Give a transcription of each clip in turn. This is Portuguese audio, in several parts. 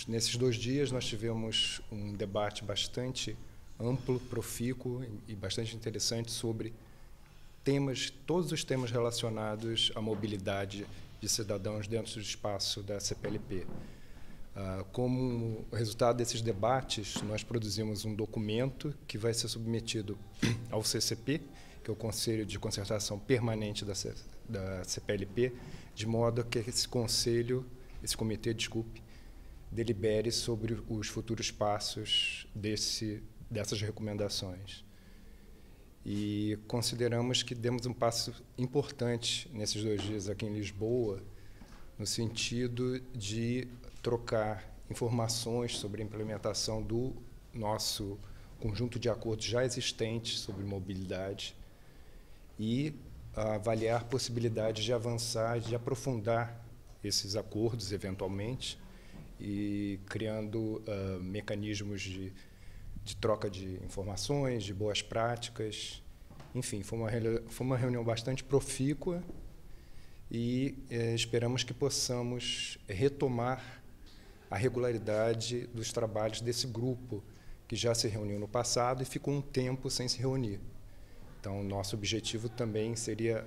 Nesses 2 dias nós tivemos um debate bastante amplo, profícuo e bastante interessante sobre todos os temas relacionados à mobilidade de cidadãos dentro do espaço da CPLP. Como resultado desses debates, nós produzimos um documento que vai ser submetido ao CCP, que é o Conselho de Concertação Permanente da CPLP, de modo que esse comitê, delibere sobre os futuros passos dessas recomendações. E consideramos que demos um passo importante nesses 2 dias aqui em Lisboa, no sentido de trocar informações sobre a implementação do nosso conjunto de acordos já existentes sobre mobilidade e avaliar possibilidades de avançar, de aprofundar esses acordos, eventualmente, e criando mecanismos de troca de informações, de boas práticas. Enfim, foi uma reunião bastante profícua e esperamos que possamos retomar a regularidade dos trabalhos desse grupo que já se reuniu no passado e ficou um tempo sem se reunir. Então, nosso objetivo também seria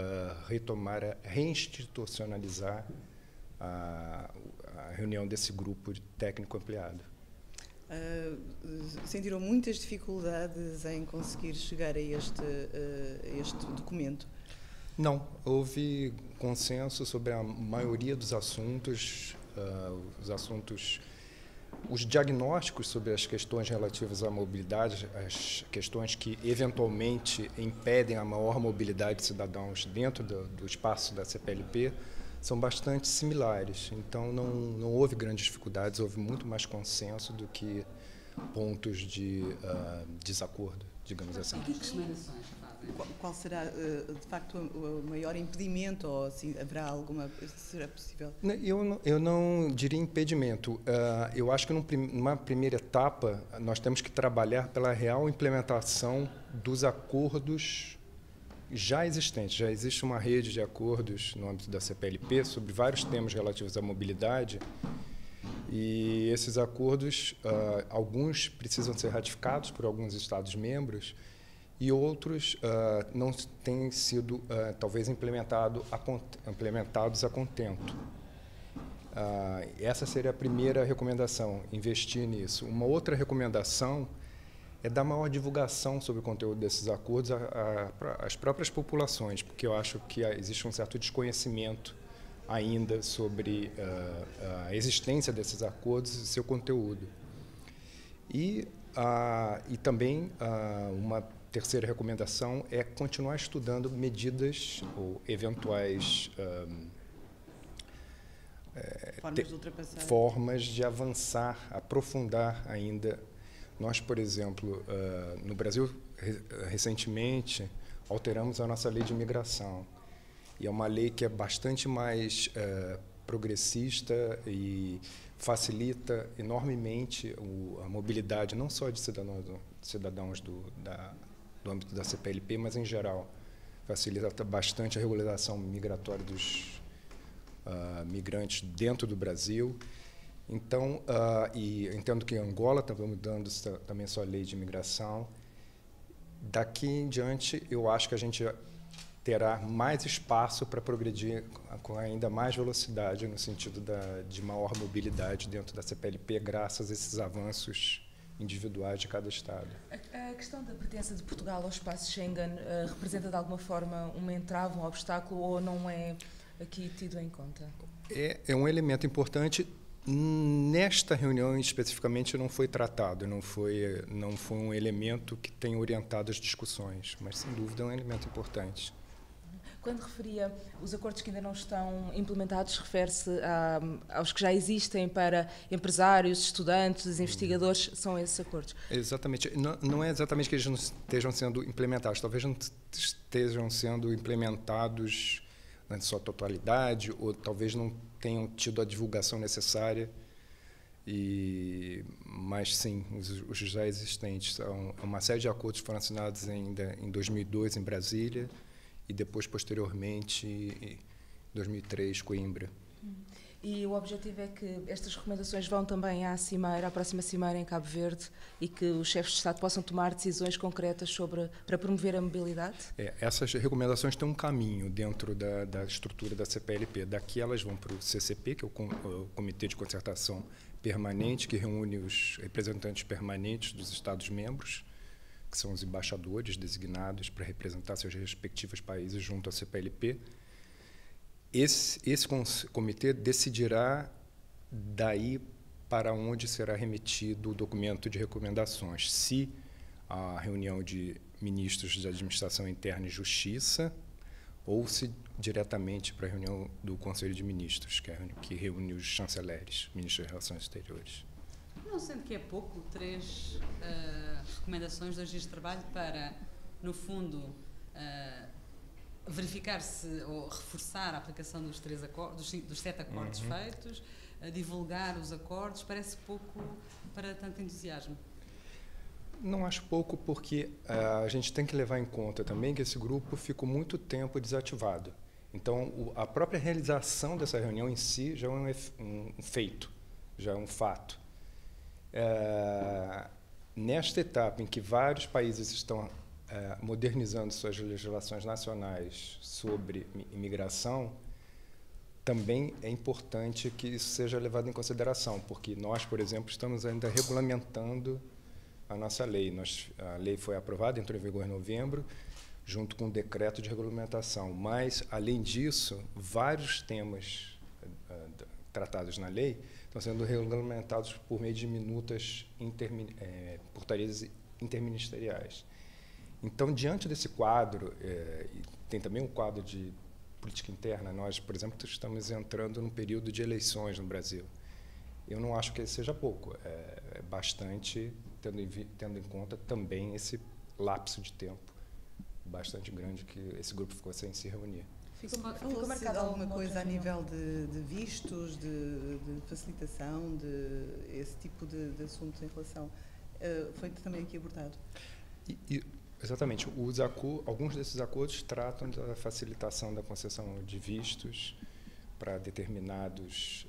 reinstitucionalizar a reunião desse grupo técnico ampliado. Sentiram muitas dificuldades em conseguir chegar a este documento? Não, houve consenso sobre a maioria dos assuntos, os diagnósticos sobre as questões relativas à mobilidade, as questões que eventualmente impedem a maior mobilidade de cidadãos dentro do espaço da CPLP, são bastante similares. Então, não houve grandes dificuldades, houve muito mais consenso do que pontos de desacordo, digamos assim. E que recomendações fazem? Qual será, de facto, o maior impedimento? Ou assim, haverá alguma... Será possível? Eu não diria impedimento. Eu acho que numa primeira etapa nós temos que trabalhar pela real implementação dos acordos já existentes. Já existe uma rede de acordos no âmbito da CPLP sobre vários temas relativos à mobilidade e esses acordos, alguns precisam ser ratificados por alguns Estados-membros e outros não têm sido, talvez, implementados a contento. Essa seria a primeira recomendação, investir nisso. Uma outra recomendação é dar maior divulgação sobre o conteúdo desses acordos às próprias populações, porque eu acho que existe um certo desconhecimento ainda sobre a existência desses acordos e seu conteúdo. E também uma terceira recomendação é continuar estudando medidas ou eventuais formas de avançar, aprofundar ainda. Nós, por exemplo, no Brasil, recentemente, alteramos a nossa lei de imigração. E é uma lei que é bastante mais progressista e facilita enormemente a mobilidade, não só de cidadãos do âmbito da CPLP, mas em geral. Facilita bastante a regularização migratória dos migrantes dentro do Brasil. Então, e entendo que Angola está mudando também sua lei de imigração. Daqui em diante, eu acho que a gente terá mais espaço para progredir com ainda mais velocidade no sentido de maior mobilidade dentro da CPLP, graças a esses avanços individuais de cada Estado. A questão da pertença de Portugal ao espaço Schengen representa de alguma forma um entrave, um obstáculo, ou não é aqui tido em conta? É um elemento importante. Nesta reunião especificamente não foi tratado, não foi um elemento que tenha orientado as discussões, mas sem dúvida é um elemento importante. Quando referia os acordos que ainda não estão implementados, refere-se aos que já existem para empresários, estudantes, investigadores, são esses acordos? Exatamente. Não é exatamente que eles não estejam sendo implementados, talvez não estejam sendo implementados na sua totalidade, ou talvez não tenham tido a divulgação necessária, mas sim, os já existentes. Uma série de acordos foram assinados ainda em 2002 em Brasília e depois, posteriormente, em 2003, Coimbra. E o objetivo é que estas recomendações vão também à próxima cimeira em Cabo Verde, e que os chefes de Estado possam tomar decisões concretas para promover a mobilidade? Essas recomendações têm um caminho dentro da estrutura da CPLP. Daqui elas vão para o CCP, que é o Comitê de Concertação Permanente, que reúne os representantes permanentes dos Estados-membros, que são os embaixadores designados para representar seus respectivos países junto à CPLP. Esse comitê decidirá daí para onde será remetido o documento de recomendações, se a reunião de ministros de Administração Interna e Justiça ou se diretamente para a reunião do Conselho de Ministros, que reúne os chanceleres, ministros de Relações Exteriores. Não sendo que é pouco, 3 recomendações, 2 dias de trabalho para, no fundo, verificar-se ou reforçar a aplicação dos 7 acordos feitos, divulgar os acordos, parece pouco para tanto entusiasmo? Não acho pouco, porque a gente tem que levar em conta também que esse grupo ficou muito tempo desativado. Então, a própria realização dessa reunião em si já é um feito, já é um fato. Nesta etapa em que vários países estão modernizando suas legislações nacionais sobre imigração, também é importante que isso seja levado em consideração, porque nós, por exemplo, estamos ainda regulamentando a nossa lei. A lei foi aprovada, entrou em vigor em novembro, junto com o decreto de regulamentação. Mas, além disso, vários temas tratados na lei estão sendo regulamentados por meio de minutas, portarias interministeriais. Então, diante desse quadro, tem também um quadro de política interna. Nós, por exemplo, estamos entrando num período de eleições no Brasil. Eu não acho que seja pouco, é bastante, tendo em conta também esse lapso de tempo bastante grande que esse grupo ficou sem se reunir. Falou-se alguma coisa a nível de vistos, de facilitação, de esse tipo de assuntos em relação? Foi também aqui abordado? Exatamente. Alguns desses acordos tratam da facilitação da concessão de vistos para determinadas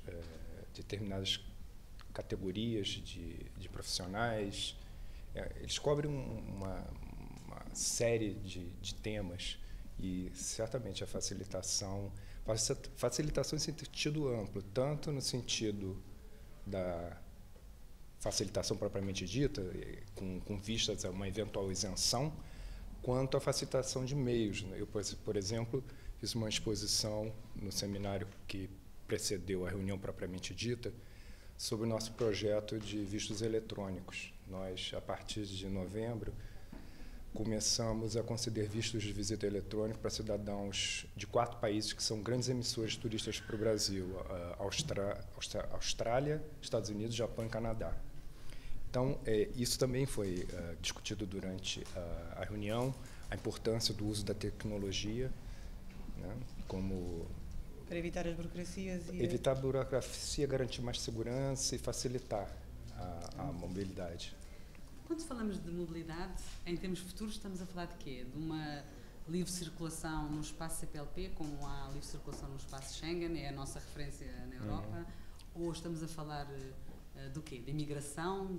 categorias de profissionais. Eles cobrem uma série de temas e, certamente, a facilitação em sentido amplo, tanto no sentido da facilitação propriamente dita, com vistas a uma eventual isenção, quanto a facilitação de meios. Eu, por exemplo, fiz uma exposição no seminário que precedeu a reunião propriamente dita sobre o nosso projeto de vistos eletrônicos. Nós, a partir de novembro, começamos a conceder vistos de visita eletrônica para cidadãos de 4 países que são grandes emissores de turistas para o Brasil: Austrália, Estados Unidos, Japão e Canadá. Então, isso também foi discutido durante a reunião, a importância do uso da tecnologia, né, como... Para evitar as burocracias e... Evitar a burocracia, garantir mais segurança e facilitar a mobilidade. Quando falamos de mobilidade, em termos futuros, estamos a falar de quê? De uma livre circulação no espaço CPLP, como há livre circulação no espaço Schengen, é a nossa referência na Europa, ou estamos a falar... do quê? De imigração?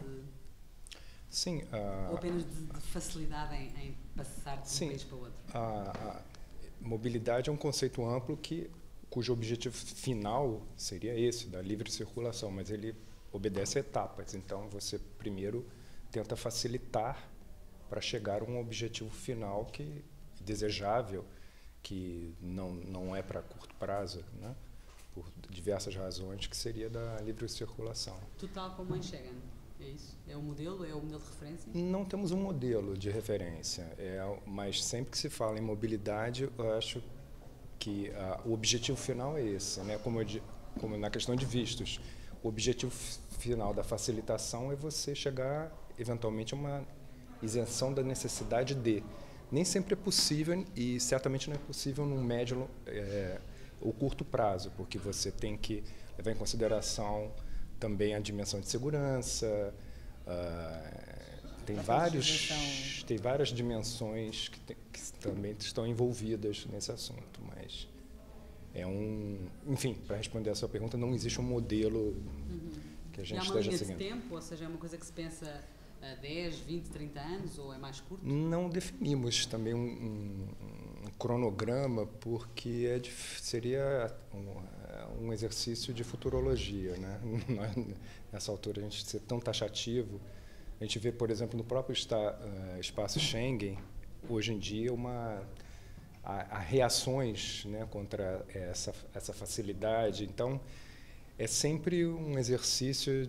Sim. Ou apenas de facilidade em passar de um país para o outro? A mobilidade é um conceito amplo cujo objetivo final seria esse, da livre circulação, mas ele obedece a etapas. Então, você primeiro tenta facilitar para chegar a um objetivo final que desejável, que não é para curto prazo, né? Por diversas razões, que seria da livre circulação. Total como em Schengen, é isso? É o modelo de referência? Não temos um modelo de referência, mas sempre que se fala em mobilidade, eu acho que o objetivo final é esse, né? Como na questão de vistos. O objetivo final da facilitação é você chegar, eventualmente, a uma isenção da necessidade de. Nem sempre é possível, e certamente não é possível num médio ou curto prazo, porque você tem que levar em consideração também a dimensão de segurança, tem várias dimensões que também estão envolvidas nesse assunto, mas Enfim, para responder a sua pergunta, não existe um modelo que a gente esteja seguindo. E há uma linha de tempo, ou seja, é uma coisa que se pensa a 10, 20, 30 anos, ou é mais curto? Não definimos também um cronograma, porque seria um exercício de futurologia, né? Nessa altura, a gente ser tão taxativo. A gente vê, por exemplo, no próprio espaço Schengen, hoje em dia, há reações, né, contra essa facilidade. Então, é sempre um exercício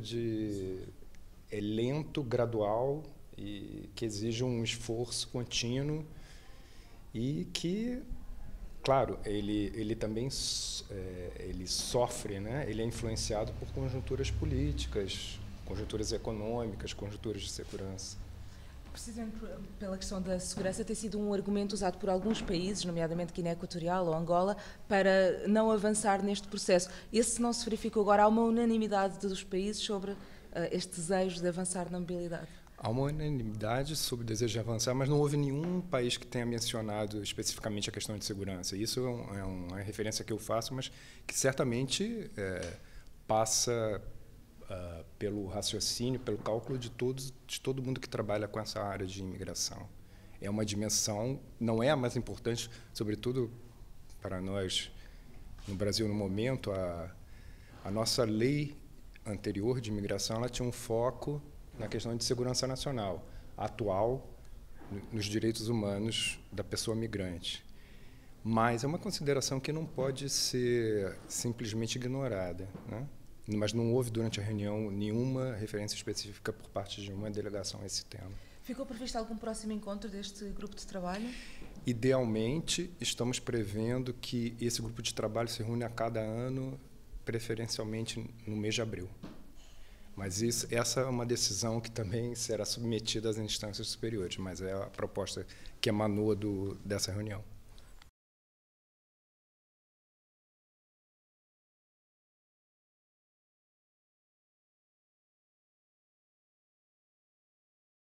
lento, gradual, e que exige um esforço contínuo e que, claro, ele também ele sofre, né? Ele é influenciado por conjunturas políticas, conjunturas econômicas, conjunturas de segurança. Precisamente pela questão da segurança, tem sido um argumento usado por alguns países, nomeadamente Guiné Equatorial ou Angola, para não avançar neste processo. Esse não se verificou agora? Há uma unanimidade dos países sobre este desejo de avançar na mobilidade? Há uma unanimidade sobre o desejo de avançar, mas não houve nenhum país que tenha mencionado especificamente a questão de segurança. Isso é uma referência que eu faço, mas que certamente passa pelo raciocínio, pelo cálculo de todo mundo que trabalha com essa área de imigração. É uma dimensão, não é a mais importante, sobretudo para nós no Brasil no momento. A nossa lei anterior de imigração, ela tinha um foco na questão de segurança nacional, atual, nos direitos humanos da pessoa migrante. Mas é uma consideração que não pode ser simplesmente ignorada, né? Mas não houve, durante a reunião, nenhuma referência específica por parte de uma delegação a esse tema. Ficou previsto algum próximo encontro deste grupo de trabalho? Idealmente, estamos prevendo que esse grupo de trabalho se reúne a cada ano, preferencialmente no mês de abril. Mas essa é uma decisão que também será submetida às instâncias superiores, mas é a proposta que emanou dessa reunião.